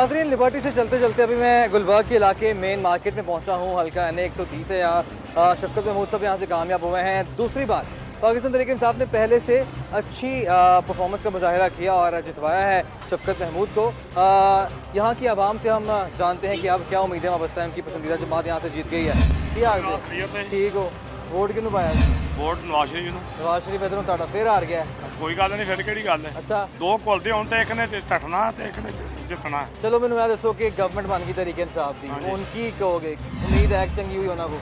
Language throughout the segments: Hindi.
नाज़रीन, लिबर्टी से चलते चलते अभी मैं गुलबर्ग के इलाके मेन मार्केट में पहुंचा हूं। हल्का NA-130 है। यहाँ शफकत महमूद साहब यहाँ से कामयाब हुए हैं। दूसरी बार पाकिस्तान तहरीक इंसाफ ने पहले से अच्छी परफॉर्मेंस का मुजाहिरा किया और जितवाया है शफकत महमूद को। यहाँ की आवाम से हम जानते हैं कि अब क्या उम्मीदें वाबस्ता है। उनकी पसंदीदा जमात यहाँ से जीत गई है। ठीक हो, वोट किनू पाया? वोट नवाज शरीफ नवाज शरीफ इधरों ਤੁਹਾਡਾ फिर हार गया। कोई गल नहीं, फिर किहड़ी गल है। अच्छा, दो घुलदे होण ते एक ने टटना ते एक ने जितना। चलो मैनू यह दसो कि गवर्नमेंट बन गई तहरीक इंसाफ की, उनकी कहोगे उम्मीद है चंगी हुई उन्होंने?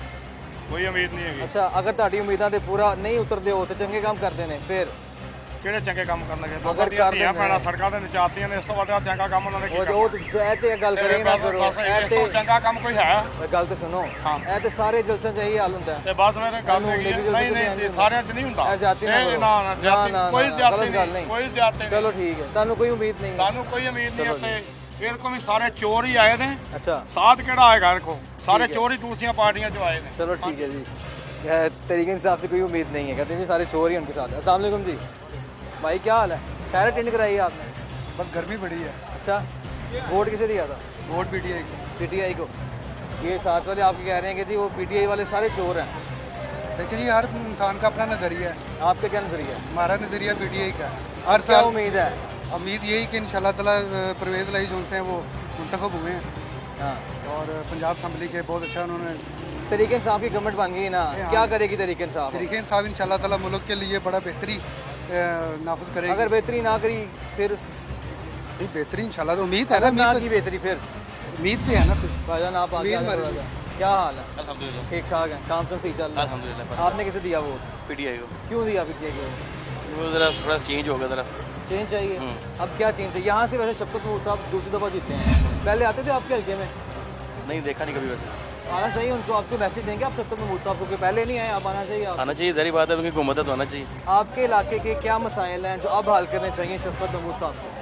कोई उम्मीद नहीं है। अच्छा, अगर तुहाडी उम्मीदां ते पूरा नहीं उतरदे हो तो चंगे काम करते हैं फिर किहड़े चंगे काम करनगे? अगर करदे पैणा सड़कां ते नचातियां ने, इस तो बाद चंगा काम उन्होंने की वो ते गल करें ना करो। ऐसे चंगा काम कोई है? गल तो सुनो, ऐ ते सारे जलसे च यही हाल हुंदा है। ते बस मेरे गल नहीं सारे च नहीं हुंदा। जाती ना ना कोई ज्यादती नहीं, कोई ज्यादती नहीं। चलो ठीक है, तानू कोई उम्मीद नहीं? सानू कोई उम्मीद नहीं है। इनको भी सारे चोर ही आए थे। अच्छा, साथ केड़ा आएगा इनको? सारे चोर ही दूसरी पार्टियां जो आए थे। चलो ठीक है जी, तहरीक इंसाफ से कोई उम्मीद नहीं है, कहते हैं जी सारे चोर ही उनके साथ। अस्सलाम वालेकुम जी भाई, क्या हाल है? खैर अटेंड कराई आपने? बस गर्मी बड़ी है। अच्छा, वोट किसे दिया था? वोट PTI को। PTI को। ये साथ वाले आपके कह रहे हैं कि जी वो PTI वाले सारे चोर हैं। देखिए जी, हर इंसान का अपना नज़रिया है। आपका क्या नजरिया है? हमारा नज़रिया PTI का है। हर साल उम्मीद है? उम्मीद यही कि इंशाल्लाह ताला परवेज़ लाई जो हैं वो मुंतखब हुए हैं। हाँ, और पंजाब असम्बली के बहुत अच्छा उन्होंने तहरीक इंसाफ की गवर्नमेंट बन गई ना, क्या करेगी तहरीक इंसाफ? तहरीक इंसाफ इंशाल्लाह ताला मुल्क के लिए बड़ा बेहतरी नाफिज करेगी। अगर बेहतरी ना करी फिर? नहीं, बेहतरी इंशाल्लाह तो उम्मीद है ना की बेहतरी फिर उम्मीद पे है ना। फिर भाईजान आप आगे क्या हाल है? अल्हम्दुलिल्लाह ठीक ठाक है, काम तो सही चल रहा है अल्हम्दुलिल्लाह। आपने किसे दिया वोट? PTI को। क्यों दिया PTI को? वो ज़रा थोड़ा चेंज हो गया, ज़रा चेंज चाहिए। अब क्या चेंज चाहिए? यहाँ से वैसे शफकत महमूद साहब दूसरी दफ़ा जीते हैं, पहले आते थे आपके हल्के में? नहीं देखा नहीं कभी। वैसे आना चाहिए उनको, आपको मैसेज देंगे आप शफकत महमूद साहब को कि पहले नहीं आए, अब आना चाहिए। आप आना चाहिए, ज़री बात है, उनकी हुकूमत है तो आना चाहिए। आपके इलाके के क्या मसाइल हैं जो अब हल करने चाहिए शफकत महमूद साहब को?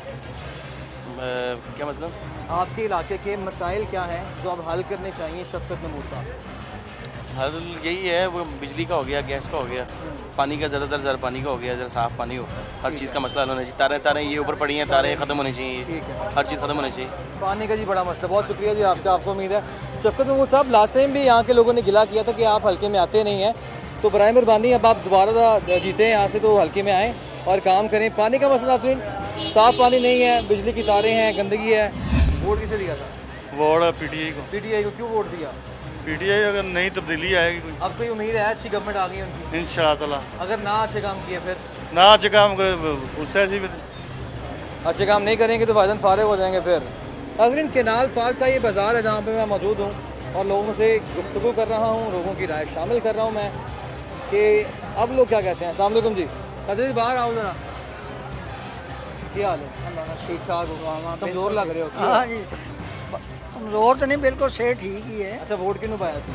क्या मतलब? आपके इलाके के मसाइल क्या हैं जो अब हल करने चाहिए शफकत महमूद साहब? हल यही है, वो बिजली का हो गया, गैस का हो गया, पानी का ज़्यादातर पानी का हो गया, ज़रा साफ़ पानी हो, हर चीज़ का मसला हल होना चाहिए। तारें ये ऊपर पड़ी हैं, तारें ख़त्म होनी चाहिए, हर चीज़ ख़त्म होनी चाहिए। पानी का जी बड़ा मसला। बहुत शुक्रिया जी आपका, आपको उम्मीद है। शफकत महमूद साहब, लास्ट टाइम भी यहाँ के लोगों ने गिला किया था कि आप हल्के में आते नहीं हैं, तो बराए मेहरबानी अब आप दोबारा जीते हैं यहाँ से तो हल्के में आएँ और काम करें। पानी का मसला साफ़ पानी नहीं है, बिजली की तारें हैं, गंदगी है। वोट किसे दिया था? वोट PTI को। PTI को क्यों वोट दिया? PTI अगर नई तब्दीली आएगी कोई, अब कोई उम्मीद है अच्छी गवर्नमेंट आ गई उनकी इंशाल्लाह ताला। अगर ना अच्छे काम किए फिर? ना अच्छे काम उससे ऐसी अच्छे काम नहीं करेंगे तो भाईजान फारिग हो जाएंगे फिर। नाज़रीन, केनाल पार्क का ये बाज़ार है जहाँ पे मैं मौजूद हूँ और लोगों से गुफ्तगू कर रहा हूँ, लोगों की राय शामिल कर रहा हूँ मैं कि अब लोग क्या कहते हैं। अस्सलाम वालेकुम जी, जी बाहर आओ ज़रा, क्या हाल है? ठीक ठाक हो? कमज़ोर लग रहे हो? हाँ जी, कमज़ोर तो नहीं, बिल्कुल सेहत ठीक ही है। अच्छा, वोट किनू पाया सी?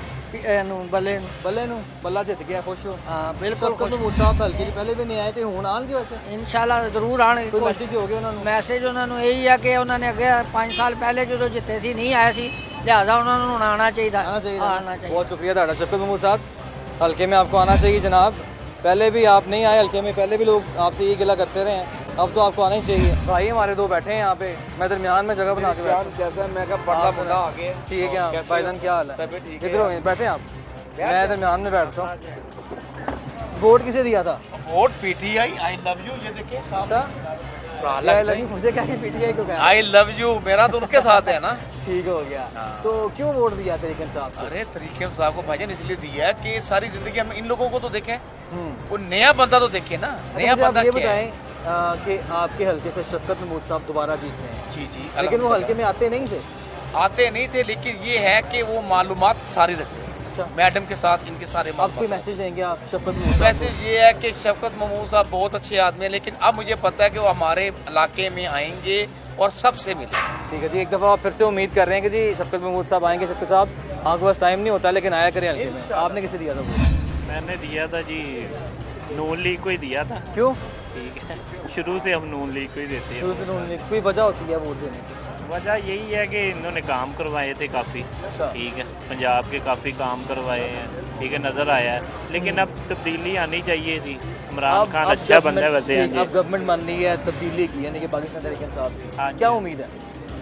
बल्ले नू बल्ला जित गया, खुश हो? हाँ बिल्कुल खुश। हल्के पहले भी नहीं आए थे, हुण आएंगे वैसे इंशाल्लाह जरूर आने। मैसेज हो गया उन्होंने? मैसेज उन्होंने यही है कि उन्होंने अगे 5 साल पहले जो जिते सी नहीं आए सी, लिहाजा उन्होंने आना चाहिए। बहुत शुक्रिया ਤੁਹਾਡਾ शफकत महमूद साहब, हल्के में आपको आना चाहिए जनाब। पहले भी आप नहीं आए हल्के में, पहले भी लोग आपसे यही गिला करते रहे हैं, अब तो आपको आना ही चाहिए। भाई हमारे दो बैठे हैं यहाँ पे, मैं दरमियान में जगह बना के बैठा। मैं बड़ा बंदा आ गया। ठीक है भाईजान, क्या हाल है? इधर हो बैठे आप, मैं दरमियान में बैठता हूँ। वोट किसे दिया था? Vote PTI। I love you, ये देखिए। मुझे क्या PTI को कहा? आई लव यू मेरा तो उनके साथ है ना। ठीक हो गया। तो क्यों वोट दिया तरीके साहब? अरे तरीके साहब को भाईजान इसलिए दिया है कि सारी जिंदगी हम इन लोगों को तो देखें, वो नया बंदा तो देखे ना। नया बंदा ये बताएं कि आपके हल्के से शफकत महमूद साहब दोबारा जीते हैं? जी, लेकिन वो हल्के में आते नहीं थे। लेकिन ये है कि वो मालूमात सारी रखते हैं। अच्छा, मैडम के साथ इनके सारे अब कोई मैसेज देंगे आप शफकत महमूद? मैसेज ये है कि शफकत महमूद साहब बहुत अच्छे आदमी हैं, लेकिन अब मुझे पता है कि वो हमारे इलाके में आएंगे और सबसे मिले। ठीक है जी, एक दफ़ा फिर से उम्मीद कर रहे हैं कि जी शफकत महमूद साहब आएंगे। शफकत साहब, आपके पास टाइम नहीं होता लेकिन आया करें हल्के में। आपने किसे दिया था वोट? मैंने दिया था जी नून लीग को ही दिया था। क्यों? ठीक है, शुरू से हम नून लीग को ही देते हैं। शुरू से नून लीग, कोई वजह होती है वोट देने की? वजह यही है कि इन्होंने काम करवाए थे काफ़ी। ठीक है, पंजाब के काफ़ी काम करवाए हैं, ठीक है, नज़र आया है। लेकिन अब तब्दीली आनी चाहिए थी। इमरान खान अच्छा बंदा है वैसे। अब गवर्नमेंट मान रही है तब्दीली की, यानी कि पाकिस्तान तहरीक इंसाफ की, क्या उम्मीद है?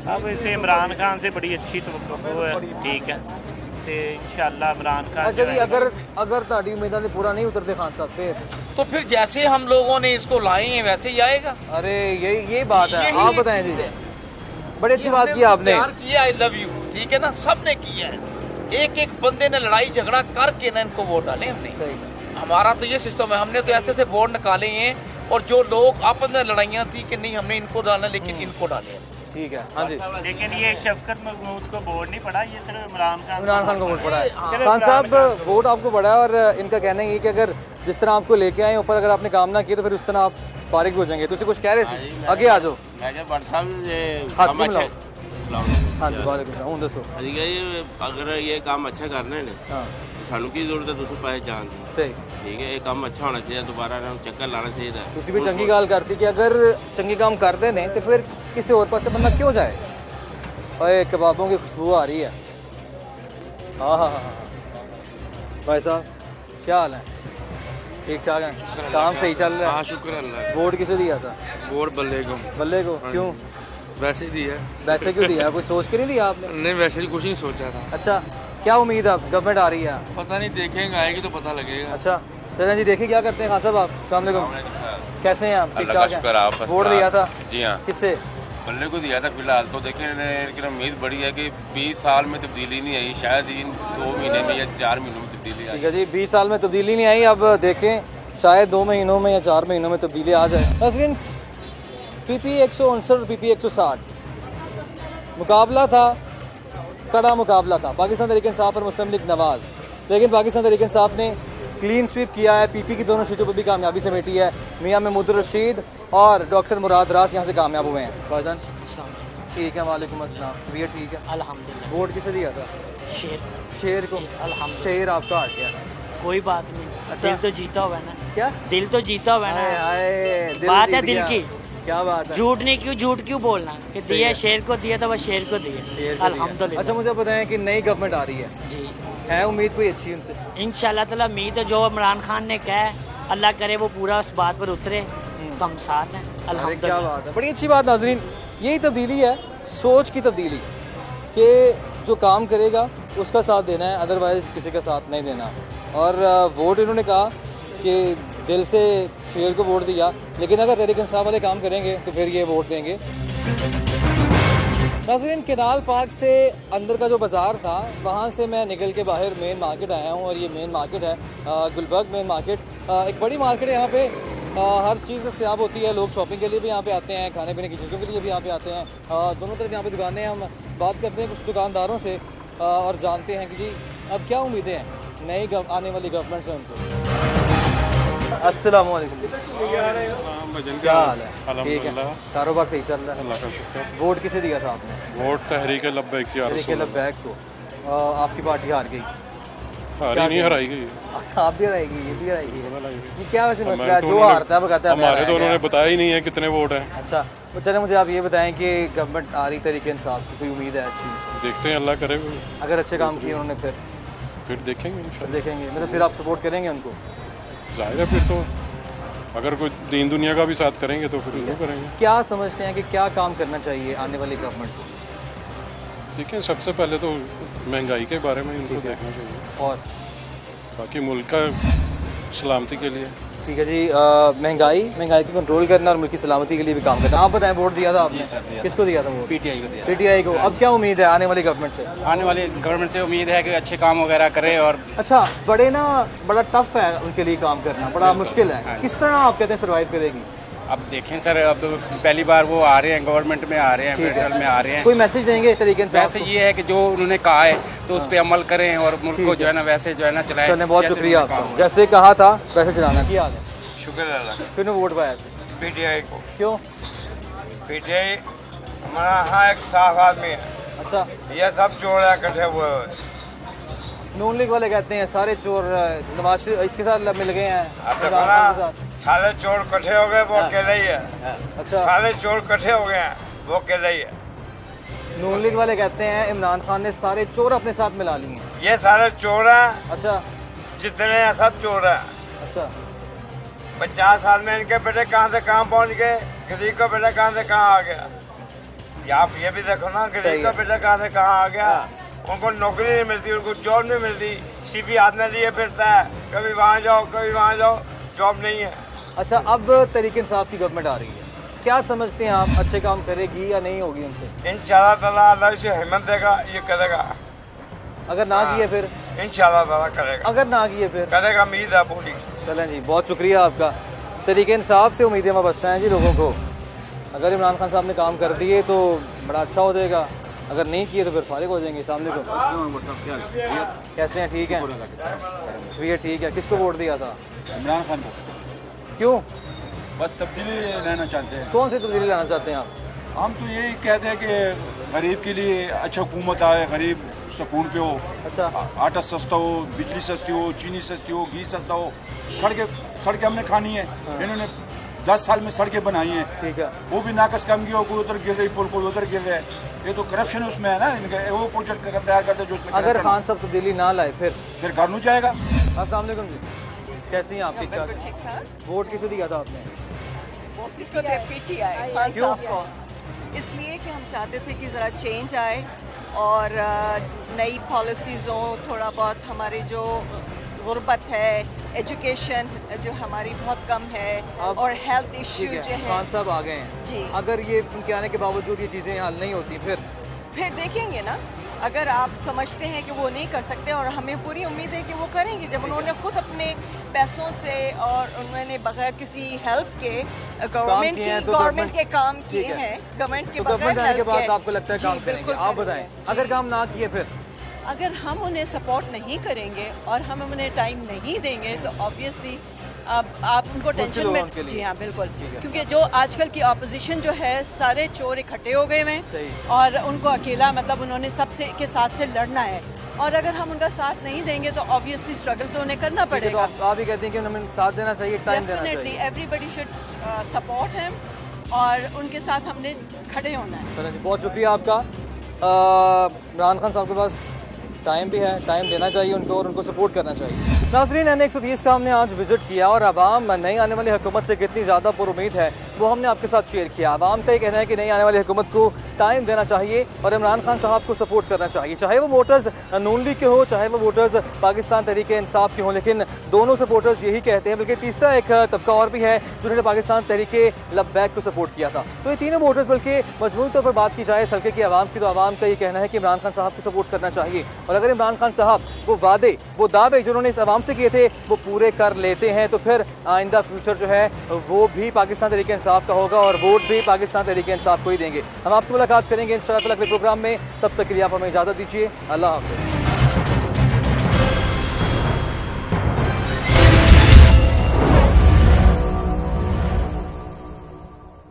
अब इसे इमरान खान से बड़ी अच्छी तो है, ठीक है, तो इंशाल्लाह इमरान खान। अच्छा जी, अगर ताड़ी उम्मीदां से पूरा नहीं उतरते खान साहब फिर तो फिर जैसे हम लोगों ने इसको लाए हैं वैसे ही आएगा। अरे यही बात है। आप बताएं जी, बड़ी अच्छी बात की आपने। प्यार किया, आई लव यू, ठीक है ना, सबने किया है। एक एक बंदे ने लड़ाई झगड़ा करके ना इनको वोट डाले हमने। हमारा तो ये सिस्टम है, हमने तो ऐसे वोट निकाले हैं, और जो लोग आपस में लड़ाइयाँ थी कि नहीं हमने इनको डालना, लेकिन इनको डाले हैं। ठीक है, हाँ जी। लेकिन ये शफकत महमूद को वोट नहीं पड़ा, ये सिर्फ इमरान खान को वोट पड़ा है। खान साहब वोट आपको पड़ा है, और इनका कहना है कि अगर जिस तरह आपको लेके आए ऊपर, अगर आपने काम ना किया तो फिर उस तरह आप फारिग हो जाएंगे। तो कुछ कह रहे थे, आगे आ जाओ। हाँ जी, वालेकुम दसो। अगर ये काम अच्छा करना है ना, सानू की जरूरत है तुम पैसे जान दी, सही, ठीक है, ये काम अच्छा होना चाहिए, दोबारा चक्कर लाना चाहिए। तुसी भी चंगी गाल करती कि अगर चंगी काम करते ने तो फिर किसी और पास बंदा क्यों जाए। ओए कबाबों की खुशबू आ रही है। हाँ हाँ हाँ, भाई साहब क्या हाल है? ठीक ठाक है, काम सही चल रहा है? हाँ शुक्र अल्लाह। वोट किसे दिया था? वोट बल्ले को। बल्ले को क्यों? वैसे ही दिया। वैसे क्यों दिया? कोई सोच के नहीं दिया आपने? नहीं, वैसे ही कुछ नहीं सोचा था। अच्छा, क्या उम्मीद है अब गवर्नमेंट आ रही है? पता नहीं, देखेंगे, आएगी तो पता लगेगा। अच्छा चलें जी, देखिए क्या करते हैं। खान साहब आप, अस्सलाम वालेकुम, कैसे हैं आप? ठीक ठाक हैं? वोट दिया था? जी हाँ। किससे? बल्ले को दिया था फिलहाल तो। देखें, लेकिन उम्मीद बड़ी है कि 20 साल में तब्दीली नहीं आई, शायद इन 2 महीने में या 4 महीनों में तब्दीली आई। ठीक है जी, 20 साल में तब्दीली नहीं आई, अब देखें शायद 2 महीनों में या 4 महीनों में तब्दीली आ जाए। नसरीन, PP 159 और PP 160 मुकाबला था, कड़ा मुकाबला था पाकिस्तान तहरीक इंसाफ और मुस्लिम लीग नवाज। लेकिन पाकिस्तान तहरीक इंसाफ ने क्लीन स्वीप किया है, PP की दोनों सीटों पर भी कामयाबी समेटी है। मियां महमूद रशीद और डॉक्टर मुराद रास यहाँ से कामयाब हुए हैं। भाईजान ठीक है, वालेकुम अस्सलाम, भैया ठीक है अल्हम्दुलिल्लाह। वोट किसे दिया था? शेर को। शेर आपका हट गया, कोई बात नहीं। अच्छा। दिल तो जीता हुआ है ना। क्या दिल तो जीता हुआ है ना। बात है दिल की, क्या बात है? झूठ क्यों बोलना कि दिया शेर को दिया था, बस शेर को दिया, अल्हम्दुलिल्लाह। अच्छा मुझे बताएं कि नई गवर्नमेंट आ रही है जी, है उम्मीद कोई अच्छी उनसे? इंशाल्लाह ताला उम्मीद है, जो इमरान खान ने कहा है अल्लाह करे वो पूरा उस बात पर उतरे, तो हम साथ हैं क्या अल्हम्दुलिल्लाह। बात है, बड़ी अच्छी बात। नाजरीन, यही तब्दीली है, सोच की तब्दीली, कि जो काम करेगा उसका साथ देना है, अदरवाइज़ किसी का साथ नहीं देना। और वोट इन्होंने कहा कि दिल से शेर को वोट दिया, लेकिन अगर तहरीक इंसाफ वाले काम करेंगे तो फिर ये वोट देंगे। नाज़रीन, केनाल पार्क से अंदर का जो बाज़ार था वहाँ से मैं निकल के बाहर मेन मार्केट आया हूँ, और ये मेन मार्केट है गुलबर्ग मेन मार्केट। एक बड़ी मार्केट है, यहाँ पे हर चीज़ दस्तयाब होती है। लोग शॉपिंग के लिए भी यहाँ पे आते हैं, खाने पीने की चीज़ों के लिए भी यहाँ पे आते हैं। दोनों तरफ यहाँ पे दुकानें हैं। हम बात करते हैं कुछ दुकानदारों से और जानते हैं कि जी अब क्या उम्मीदें हैं नई आने वाली गवर्नमेंट से उनको। अस्सलाम वालेकुम, क्या हाल है? ठीक है, कारोबार सही चल रहा है? अल्लाह का शुक्र। वोट किसे दिया था आपने? वोट तहरीक लब्बैक की। तहरीक लब्बैक को। आपकी पार्टी हार गई? हारी नहीं, हराई गई। अच्छा, आप भी हराएगी, ये भी हराएगी। ये क्या वैसे मसला है? जो हारता है वो कहता है हमारे तो उन्होंने बताया ही नहीं है कितने वोट हैं। अच्छा, तो चले मुझे आप ये बताएं कि गवर्नमेंट आ रही तहरीक इंसाफ की, कोई उम्मीद है अच्छी? देखते हैं, अल्लाह करे। अगर अच्छे काम किए उन्होंने फिर देखेंगे इंशाल्लाह। देखेंगे, मतलब फिर आप सपोर्ट करेंगे उनको? जाएगा फिर तो, अगर कोई दीन दुनिया का भी साथ करेंगे तो फिर वो करेंगे। क्या समझते हैं कि क्या काम करना चाहिए आने वाली गवर्नमेंट को? देखिए, सबसे पहले तो महंगाई के बारे में इनको देखना चाहिए, और बाकी मुल्क का सलामती के लिए। ठीक है जी, महंगाई को कंट्रोल करना और मुल्क की सलामती के लिए भी काम करना। आप बताएं, वोट दिया था आपने? किसको दिया था वोट? PTI को दिया। PTI को। अब क्या उम्मीद है आने वाली गवर्नमेंट से? आने वाली गवर्नमेंट से उम्मीद है कि अच्छे काम वगैरह करे। और अच्छा, बड़ा टफ है उनके लिए काम करना, बड़ा मुश्किल है। किस तरह आप कहते हैं सर्वाइव करेगी? अब देखें सर, अब पहली बार वो आ रहे हैं, गवर्नमेंट में आ रहे हैं, फेडरल में आ रहे हैं। कोई मैसेज देंगे तरीके से? वैसे ये है कि जो उन्होंने कहा है तो उस पर अमल करें और मुल्क को जो है ना वैसे जो है ना चलाएं। बहुत शुक्रिया आपका, जैसे कहा था वैसे चलाना। क्या हाल है? शुक्र अल्लाह। किसने वोट पाया? PTI को। क्यों? PTI हमारा यहाँ एक साफ आदमी है। अच्छा, ये सब चोर है इकट्ठे हुए। नून लीग वाले कहते हैं सारे चोर नवाज शरीफ इसके साथ मिल गए हैं। सारे चोर इकट्ठे हो गए, वो अकेले ही है। अच्छा, सारे चोर इकट्ठे हो गए हैं, वो अकेले ही है। नून लीग वाले कहते हैं इमरान खान ने सारे चोर अपने साथ मिला लिए हैं। ये सारे चोर हैं। अच्छा, जितने हैं सब चोर हैं। अच्छा, 50 साल में इनके बेटे कहाँ से कहाँ पहुँच गए, किसी को बेटा कहाँ से कहाँ आ गया। आप ये भी देखो ना, गरीब का बेटा कहाँ से कहाँ आ गया। उनको नौकरी नहीं मिलती, उनको जॉब नहीं मिलती, सीपी हाथ में लिए फिरता है, कभी वहाँ जाओ कभी वहाँ जाओ, जॉब नहीं है। अच्छा, अब तहरीक इंसाफ की गवर्नमेंट आ रही है, क्या समझते हैं आप, अच्छे काम करेगी या नहीं होगी उनसे? इंशाल्लाह ताला अल्लाह से हिम्मत देगा, ये करेगा। अगर ना किए फिर? इंशाल्लाह ताला करेगा। अगर ना किए फिर करेगा, उम्मीद है पूरी। चलें जी, बहुत शुक्रिया आपका। तहरीक इंसाफ से उम्मीदें वाबस्ता हैं जी लोगों को। अगर इमरान खान साहब ने काम कर दिए तो बड़ा अच्छा हो जाएगा, अगर नहीं किए तो फिर फारिग हो जाएंगे। सामने को कैसे हैं? ठीक हैं, भैया ठीक है। किसको वोट दिया था? इमरान खान को। क्यों? बस तब्दीली लाना चाहते हैं। कौन सी तब्दीली लाना चाहते हैं आप? हम तो यही कहते हैं कि गरीब के लिए अच्छा हुकूमत आए, गरीब सुकून पे हो। अच्छा, आटा सस्ता हो, बिजली सस्ती हो, चीनी सस्ती हो, घी सस्ता हो, सड़कें हमने खानी है। इन्होंने 10 साल में सड़कें बनाई हैं, ठीक है, वो भी नाकस काम की हो, कोई उधर गिर रही पुल, कोई उधर गिर रहा है। ये तो करप्शन उसमें है ना, इनका वो प्रोजेक्ट तैयार करते जो उसमें। अगर खान साहब तब्दीली ना लाए फिर घर नहीं जाएगा। अस्सलाम वालेकुम जी, कैसी हैं आप? ठीक ठाक। वोट किसे दिया था आपने? इसको पीटीआई खान साहब को, इसलिए कि हम चाहते थे कि ज़रा चेंज आए और नई पॉलिसीज़ हो, थोड़ा बहुत हमारी जो गुर्बत है, एजुकेशन जो हमारी बहुत कम है, और हेल्थ इश्यू जो है। खान साहब आ गए हैं जी, अगर ये उनके आने के बावजूद ये चीज़ें हल नहीं होती फिर देखेंगे ना। अगर आप समझते हैं कि वो नहीं कर सकते, और हमें पूरी उम्मीद है कि वो करेंगे, जब उन्होंने खुद अपने पैसों से और उन्होंने बगैर किसी हेल्प के गवर्नमेंट के काम किए हैं, गवर्नमेंट के बगैर हेल्प के। बाद आपको लगता है काम करेंगे? आप बताएं, अगर काम ना किए फिर? अगर हम उन्हें सपोर्ट नहीं करेंगे और हम उन्हें टाइम नहीं देंगे तो ऑब्वियसली आप उनको टेंशन में। जी हाँ, बिल्कुल, क्योंकि जो आजकल की ऑपोजिशन जो है, सारे चोर इकट्ठे हो गए हैं और उनको अकेला मतलब उन्होंने सबसे के साथ से लड़ना है, और अगर हम उनका साथ नहीं देंगे तो ऑब्वियसली स्ट्रगल तो उन्हें करना पड़ेगा। तो आप भी कहते हैं कि हमें साथ देना चाहिए, टाइम देना चाहिए। Definitely everybody should support him और उनके साथ हमने खड़े होना है। बहुत शुक्रिया आपका। इमरान खान साहब के पास टाइम भी है, टाइम देना चाहिए उनको और उनको सपोर्ट करना चाहिए। नाज़रीन, NA-130 का हमने आज विजिट किया और आवाम नई आने वाली हुकूमत से कितनी ज़्यादा पुरुमीद है वो हमने आपके साथ शेयर किया। आवाम का ये कहना है कि नई आने वाली हुकूमत को टाइम देना चाहिए और इमरान खान साहब को सपोर्ट करना चाहिए, चाहे वो वोटर्स नून लीग के हो, चाहे वो वोटर्स पाकिस्तान तहरीक इंसाफ के हों, लेकिन दोनों सपोर्टर्स यही कहते हैं। बल्कि तीसरा एक तबका और भी है जिन्होंने पाकिस्तान तहरीक लब्बैक को सपोर्ट किया था। तो ये तीनों वोटर्स, बल्कि मजमूई तौर पर बात की जाए हल्के की आवाम की, तो आवाम का ये कहना है कि इमरान खान साहब को सपोर्ट करना चाहिए। और अगर इमरान खान साहब वो वादे, वो दावे जो उन्होंने इस आवाम से किए थे वो पूरे कर लेते हैं तो फिर आइंदा फ्यूचर जो है वो भी पाकिस्तान तहरीक इंसाफ का होगा और वोट भी पाकिस्तान तहरीक इंसाफ को ही देंगे। हम आपसे मुलाकात करेंगे इंशाअल्लाह अगले प्रोग्राम में, तब तक के लिए आप हमें इजाज़त दीजिए। अल्लाह हाफ़िज़।